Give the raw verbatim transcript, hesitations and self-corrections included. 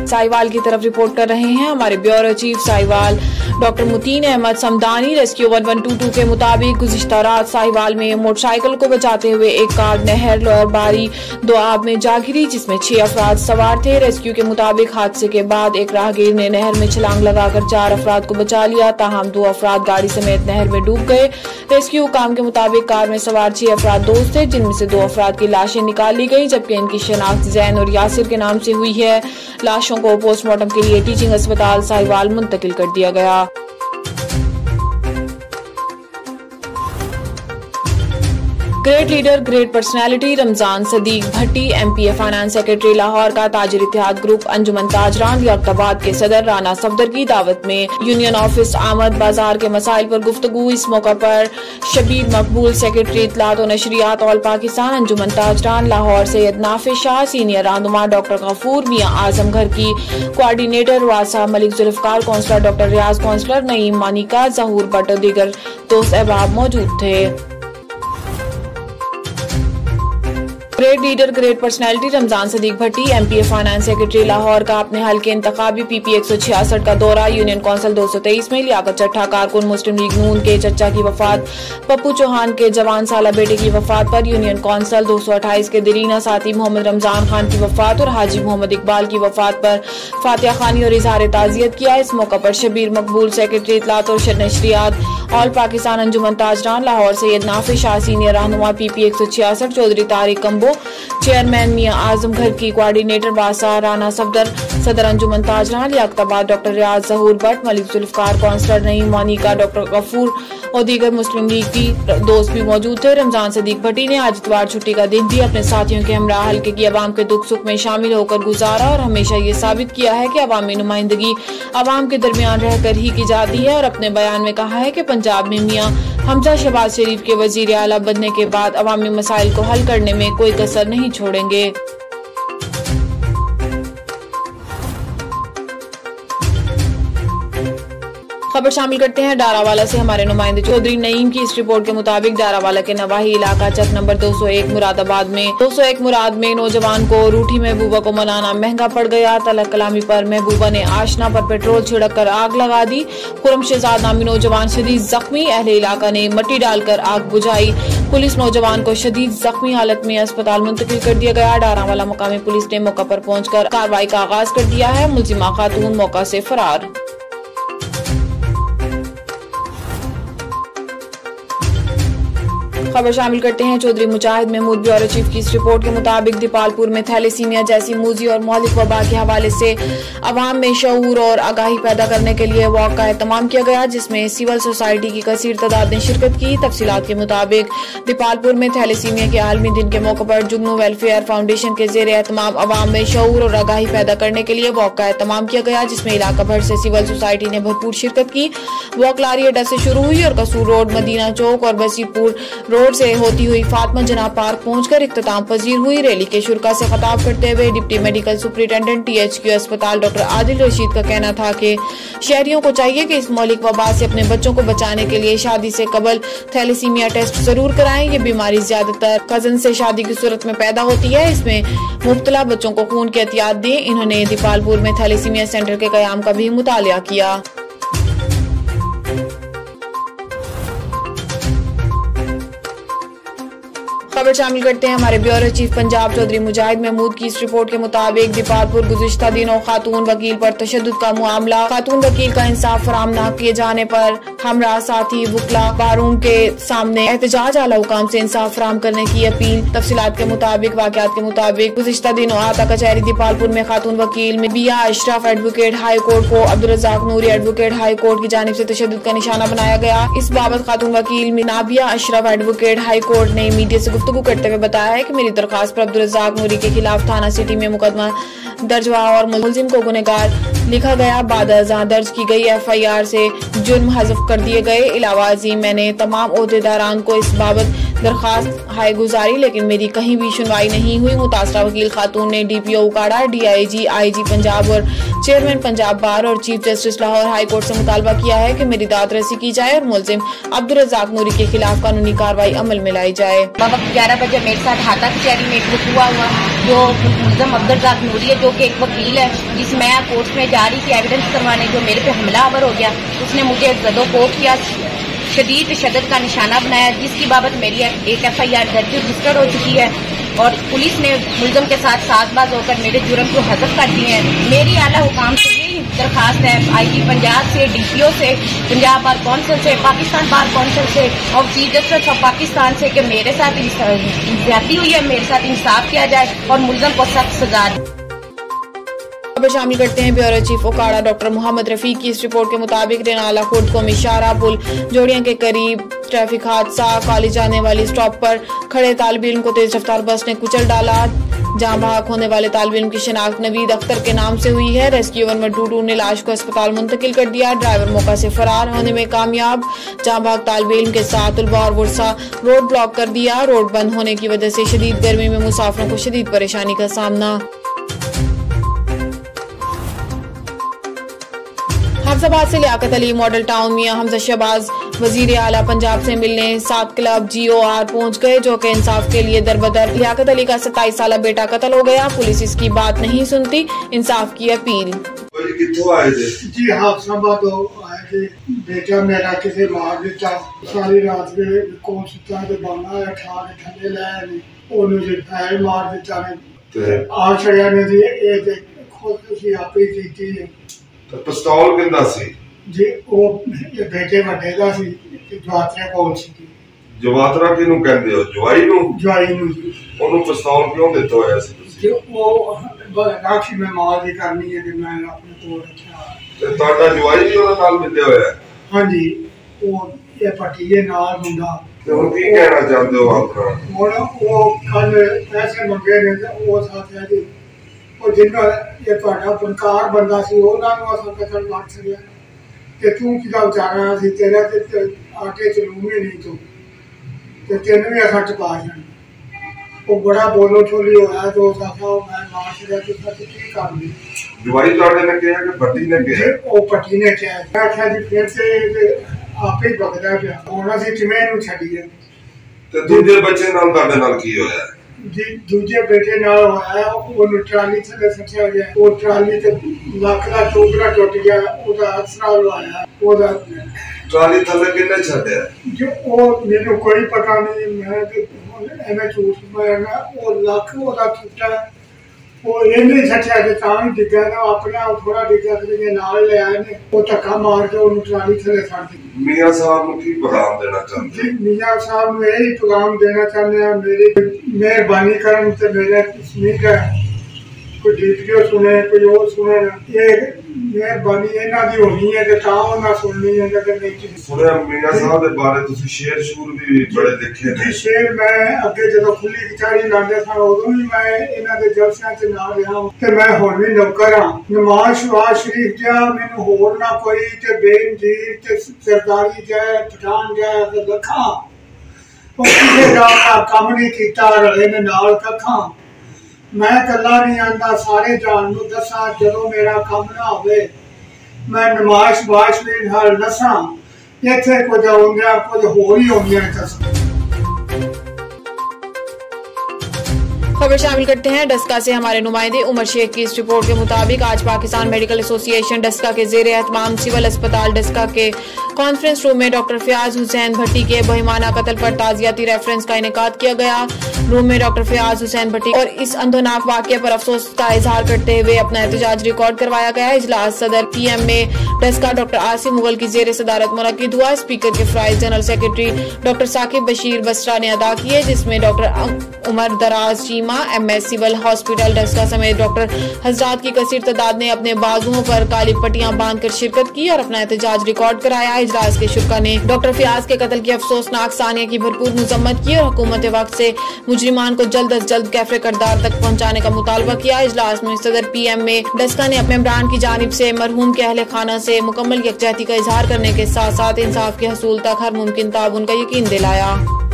साहिवाल की तरफ रिपोर्ट कर रहे हैं हमारे bureau chief Sahiwal doctor Muteen Ahmad Samdani. Rescue one one two two के मुताबिक गुज़िश्ता रात साहिवाल में मोटरसाइकिल को बचाते हुए एक कार नहर लोअर बारी दो आब में जा गिरी, जिसमें छह अफराद सवार थे। रेस्क्यू के मुताबिक हादसे के बाद एक राहगीर ने नहर में छलांग लगाकर चार अफराद को बचा लिया, ताहम दो अफराद गाड़ी समेत नहर में डूब गए। रेस्क्यू काम के मुताबिक कार में सवार छह अफराद दोस्त थे, जिनमें से दो अफराद की लाशें निकाल ली गई, जबकि इनकी शनाख्त जैन और यासिर के नाम से हुई है। लाशों को पोस्टमार्टम के लिए टीचिंग अस्पताल साहिवाल मुंतकिल कर दिया गया। Great leader great personality Ramzan Sadiq Bhatti M P A finance secretary Lahore का ताजिर इत्तेहाद ग्रुप अंजुमन ताजरान लियाकताबाद के सदर राना सफदर की दावत में यूनियन ऑफिस आमद बाजार के मसाइल पर गुफ्तगू। इस मौका पर शबीर मकबूल सेक्रेटरी इत्तलात और नशरियात ऑल पाकिस्तान अंजुमन ताजरान लाहौर सैयद नाफिस शाह सीनियर रहनुमा डॉक्टर गफूर मियां आजम घर की कोऑर्डिनेटर वासा Malik Zulfiqar councillor doctor Riaz councillor Naeem Manika Zahoor Bhatt और दीगर दोस्त अहबाब मौजूद थे। Great leader great personality Ramzan Sadiq Bhatti M P A finance secretary Lahore का अपने हल्के इंतखाबी पी पी एक सौ छियासठ का दौरा। यूनियन कौंसिल दो सौ तेईस में लियाकत चट्ठा कारकुन मुस्लिम लीग नून के चचा की वफात, पप्पू चौहान के जवान साला बेटे की वफात पर यूनियन कौंसिल दो सौ अट्ठाईस के दरीना साथी मोहम्मद रमजान खान की वफात और हाजी मोहम्मद इकबाल की वफात पर फातिहा खानी और इजहार ताजियत किया। इस मौका पर शबीर मकबूल सेक्रेटरी इत्तलात और नशरियात ऑल पाकिस्तान अंजुमन ताजरान लाहौर सैयद नाफिस शाह सीनियर रहनुमा पी पी एक सौ छियासठ चौधरी तारिक कम्बो चेयरमैन मियां आजम घर की कोऑर्डिनेटर बासा राना सफदर सदर Anjuman Tajran Liaquatabad doctor Riaz Zahoor Bhatt Malik Zulfiqar councillor Naeem Manika doctor Ghafoor और दीगर मुस्लिम लीग की दोस्त भी मौजूद थे। रमजान सदीक भट्टी ने आज इतवार छुट्टी का दिन भी अपने साथियों के हमरा हल्के की आवाम के दुख सुख में शामिल होकर गुजारा और हमेशा ये साबित किया है कि अवामी नुमाइंदगी अवाम के दरमियान रहकर ही की जाती है। और अपने बयान में कहा है कि पंजाब में मियां हमजा शहबाज शरीफ के वजीर आला बनने के बाद अवामी मसाइल को हल करने में कोई कसर नहीं छोड़ेंगे। खबर शामिल करते हैं डारावाला से हमारे नुमाइंदे चौधरी नईम की इस रिपोर्ट के मुताबिक डारावाला के नवाही इलाका चक नंबर दो सौ एक मुरादाबाद में दो सौ एक मुराद में नौजवान को रूठी महबूबा को मनाना महंगा पड़ गया। तलक कलामी पर महबूबा ने आशना पर पेट्रोल छिड़क कर आग लगा दी। खुरम शहजाद नामी नौजवान शदीद जख्मी, अहले इलाका ने मिट्टी डालकर आग बुझाई। पुलिस नौजवान को शदीद जख्मी हालत में अस्पताल मुंतकिल कर दिया गया। डारावाला मुकामी पुलिस ने मौका पर पहुंचकर कार्रवाई का आगाज कर दिया है। मुलजिमा खातून मौका से फरार। खबर शामिल करते हैं चौधरी मुजाहिद महमूद ब्यूरो चीफ की इस रिपोर्ट के मुताबिक दीपालपुर में थैलेसीमिया जैसी मूजी और मौलिक वबा के हवाले से अवाम में शऊर और आगाही पैदा करने के लिए वॉक का एहतमाम किया गया, जिसमें सिविल सोसाइटी की कसीर तादाद ने शिरकत की। तफसीलात के मुताबिक दीपालपुर में थैलेसीमिया के आलमी दिन के मौके पर जुगनू वेलफेयर फाउंडेशन के जेर एहतमाम अवाम में शऊर और आगाही पैदा करने के लिए वॉक का एहतमाम किया गया, जिसमें इलाका भर से सिविल सोसाइटी ने भरपूर शिरकत की। वॉक लारी अड्डा से शुरू हुई और कसूर रोड, मदीना चौक और बसीपुर रोड से होती हुई फातिमा जनाब पार्क पहुंचकर इख्तिताम पजीर हुई। रैली के शुरा से खिताब करते हुए deputy medical superintendent T H Q अस्पताल डॉक्टर आदिल रशीद का कहना था कि शहरियों को चाहिए कि इस मौलिक वबा से अपने बच्चों को बचाने के लिए शादी से कबल थैलेसीमिया टेस्ट जरूर कराएं। ये बीमारी ज्यादातर कजन से शादी की सूरत में पैदा होती है। इसमें मुब्तला बच्चों को खून की एहतियात दें। इन्होंने दीपालपुर में थैलेसीमिया सेंटर के कयाम का भी मुतालिया किया। खबर शामिल करते हैं हमारे ब्यूरो चीफ पंजाब चौधरी मुजाहिद महमूद की इस रिपोर्ट के मुताबिक दीपालपुर गुज़िश्ता दिनों खातून वकील पर तशद्दुद का मामला। खातून वकील का इंसाफ फराहम न किए जाने पर हमरा साथी वकला बारूम के सामने एहतजाज, आला हुकाम से इंसाफ फराहम करने की अपील। तफसीलात के मुताबिक वाकयात के मुताबिक गुज़िश्ता दिनों आता कचहरी दीपालपुर में खातून वकील में बिया अशरफ एडवोकेट हाई कोर्ट को Abdul Razzaq Noori advocate high court की जानिब से तशद्दुद का निशाना बनाया गया। इस बाबत खातून वकील में Nabia Ashraf advocate high court ने मीडिया से गुफ्तगू करते हुए बताया है कि मेरी दरखास्त पर अब्दुल रज़ाक नूरी के खिलाफ थाना सिटी में मुकदमा दर्ज हुआ और मुलजिम को गुनहगार लिखा गया। बाद अज़ां दर्ज की गई एफ आई आर से जुर्म हज़फ कर दिए गए। इलावा अजीम मैंने तमाम ओहदेदारान को इस बाबत दरखास्त हाई गुजारी, लेकिन मेरी कहीं भी सुनवाई नहीं हुई। मुतासरा वकील खातून ने D P O Okara, D I G, I G Punjab और चेयरमैन पंजाब बार और chief justice Lahore high court से मुतालबा किया है कि मेरी दाद रसी की जाए और मुलजिम अब्दुल रज़ाक नूरी के खिलाफ कानूनी कार्रवाई अमल में लाई जाए। वक्त ग्यारह बजे मेरे साथ हाथा कचहरी में एक वकूआ हुआ, जो मुलजिम अब्दुल रज़ाक नूरी है, जो कि एक वकील है, जिसमें कोर्ट में जा रही थी एविडेंस करवाने, जो मेरे पे हमलावर हो गया। उसने मुझे जदोकोब किया, शदीद शदत का निशाना बनाया, जिसकी बाबत मेरी एक एफ आई आर दर्ज रजिस्टर्ड हो चुकी है और पुलिस ने मुलजिम के साथ साजबाज होकर मेरे जुर्म को हज़फ कर दिए हैं। मेरी आला हुकाम से यही दरखास्त है, आई जी पंजाब से, डी पी ओ से, पंजाब बार कौंसिल से, पाकिस्तान बार कौंसिल से और चीफ जस्टिस ऑफ पाकिस्तान से कि मेरे साथ ज्यादती हुई है, मेरे साथ इंसाफ किया जाए और मुलजिम को सख्त सजा। खबर शामिल करते हैं bureau chief Okara doctor Mohammad Rafiq की इस रिपोर्ट के मुताबिक रेनाला खुर्द को मिशारा पुल जोड़ियां के करीब ट्रैफिक हादसा, कॉलेज जाने वाली स्टॉप पर खड़े तालिब इल्म को तेज रफ्तार बस ने कुचल डाला। जहां भाग होने वाले तालिब इल्म की शिनाख्त नवीद अख्तर के नाम से हुई है। Rescue one one two two ने लाश को अस्पताल मुंतकिल कर दिया। ड्राइवर मौका से फरार होने में कामयाब। जहां भाग तालिब इल्म के साथ तुलबा और वर्सा रोड ब्लॉक कर दिया। रोड बंद होने की वजह से शदीद गर्मी में मुसाफिरों को शदीद परेशानी का सामना। हफ्साबाद से लियाकत अली मॉडल टाउन मियां हमजा शहबाज वजीर आला पंजाब से मिलने सात क्लब जी ओ आर पहुँच गए, जो कि इंसाफ के लिए दरबदर। लियाकत अली का सत्ताईस साल बेटा कत्ल हो गया, पुलिस इसकी बात नहीं सुनती, इंसाफ की अपील। जी हफ्साबाद आए थे, बेटा मेरा किसी मार दिता, सारी रात मेरे कौन सुता तो बाना उठा के थले लाया, ओनू मार दिता ने आ छड़िया ने जी ए खुद उसी आप ही की है। तो पिस्तौल किंदा सी जी वो बेटे वड्डे दा सी जवातरा कोल सी। जवातरा किनु कहंदे हो? जवाई नु? जवाई नु जी। ओनु पिस्तौल क्यों दित्ता होया सी तुसी? जी वो राखी में माल दी करनी है कि मैं अपने कोल रखया। ते ਤੁਹਾਡਾ ਜਵਾਈ ਵੀ ਉਹਨਾਂ ਨਾਲ ਮਿਲਿਆ ਹੋਇਆ? हां जी ਉਹ ਇਹ ਪਟੀਏ ਨਾਲ ਮੁੰਡਾ। ਤੇ ਹੁਣ ਕੀ ਕਹਿਣਾ ਚਾਹੁੰਦੇ ਹੋ ਆਪਣਾ? ਹੁਣ ਉਹ ਕੱਲ ਪੈਸੇ ਮੰਗੇ ਨੇ ਤੇ ਉਹ ਸਾਥ ਹੈ जी ਉਹ ਜਿੰਨਾ ਇਹ ਤੁਹਾਡਾ ਬੰਕਾਰ ਬੰਦਾ ਸੀ ਉਹਨਾਂ ਨੂੰ ਅਸਾਂ ਕਤਲ ਕਰ ਛੜਿਆ ਤੇ ਤੂੰ ਕਿਦਾ ਵਿਚਾਰਾ ਸੀ ਤੇਰਾ ਤੇ ਆਟੇ ਚ ਲੂਣ ਹੀ ਨਹੀਂ ਤੂੰ ਤੇ ਤੈਨੂੰ ਵੀ ਅਸਾਂ ਟਪਾ ਜਾਣ। ਉਹ ਬੜਾ ਬੋਲੋ ਛੋਲੀ ਹੋਇਆ ਤੇ ਉਹ ਸਾਥਾ ਮੈਂ ਮਾਰ ਛੜਿਆ ਤੇ ਸੱਚ ਕੀ ਕਰਨੀ। ਜਵਾਈ ਤੁਹਾਡੇ ਨੇ ਕਿਹਾ ਕਿ ਪੱਟੀ ਨੇ ਕਿਹਾ? ਉਹ ਪੱਟੀ ਨੇ ਕਿਹਾ। ਮੈਂ ਆਖਿਆ ਜੀ ਫਿਰ ਤੇ ਆਪੇ ਬਗਦਾ ਪਿਆ, ਹੁਣ ਅਸੀਂ ਕਿਵੇਂ ਇਹਨੂੰ ਛੱਡੀਏ। ਤੇ ਦੂਜੇ ਬੱਚੇ ਨਾਲ ਤੁਹਾਡੇ ਨਾਲ ਕੀ ਹੋਇਆ? जी दूजे बेटे नाल होया वो ट्राली थले सटिया गया, वो ट्राली ते लक दा टोकरा टुट गया, ओदा असरा लवाया, ओदा ट्राली थले किन्ने छड्या? जो ओ मेनू कोई पता नहीं, मैं ते एने झूठ मारना। वो लक ओदा टुटा, वो इन्ने सटिया के तां ही डिग्गा ना, अपने आप थोड़ा डिग्गा के नाल ले आए ने, वो धक्का मार के ओनु ट्राली थले सट दी। मियां साहब नु की पैगाम देना चाहते? जी मियां साहब नु यही पैगाम देना चाहते हैं, मेरी मेहरबानी करन ते मेरे तस्मीर है कोई वीडियो सुने कोई और सुने, ये मेहरबानी इन्हां दी होनी है ते तां उन्हां सुननी है। अगर नहीं सुने मियां साहब दे बारे तुसी शेर शूर भी बड़े देखे ने? शेर मैं अगे जदों खुली कचहरी लांदे सन उदों भी मैं इन्हां दे जलसियां च ना रहा ते मैं हुण भी नौकर हां। नमाज शवाज शरीफ जा मैनू होर ना कोई ते बेनजीर ते सरदारी जाए पठान जाए ते लखा किसी का काम नहीं किया, रले ने नाल कखा। मैं कला नहीं आंदा, सारे जान नू दसा जदों मेरा काम ना होवे मैं नमाज बाश भी हल नसा, इत्थे कुछ आउंदिया कुछ होर ही आउंदिया। खबर शामिल करते हैं डस्का से हमारे नुमाइंदे उमर शेख की इस रिपोर्ट के मुताबिक आज पाकिस्तान मेडिकल एसोसिएशन डस्का के जेर एहतमाम सिविल अस्पताल डस्का के कॉन्फ्रेंस रूम में डॉक्टर फयाज हुसैन भट्टी के बहिमाना कत्ल पर ताजियाती रेफरेंस का इनेकाद किया गया। रूम में डॉक्टर फयाज हुसैन भट्टी और इस अंधोनाक वाक़े पर अफसोस का इजहार करते हुए अपना एहतजाज रिकॉर्ड करवाया गया। इजलास सदर पी एम में डस्का डॉक्टर आसिम मुगल की जेर सदारत मुनक्किद हुआ। स्पीकर के फ्राइज general secretary doctor Saqib Bashir Basra ने अदा किए, जिसमें doctor Umar Daraz Cheema M S civil hospital Daska समेत डॉक्टर हजरात की कसीर तादाद ने अपने बाजुओं पर काली पट्टियां बांधकर शिरकत की और अपना एहतजाज रिकॉर्ड कराया। इजलास के शुरा ने डॉक्टर फयाज के कत्ल की अफसोसनाक सानिया की भरपूर मुजम्मत की और हुकूमत वक्त से मुजरिमान को जल्द अज जल्द कैफरे करदार तक पहुँचाने का मुतालबा किया। इजलास में सदर पी एम में डस्का ने अपने इमरान की जानिब से मरहूम के अहले खाना से मुकम्मल यकजहती का इजहार करने के साथ साथ इंसाफ के हसूल तक हर मुमकिन ताउन का यकीन दिलाया।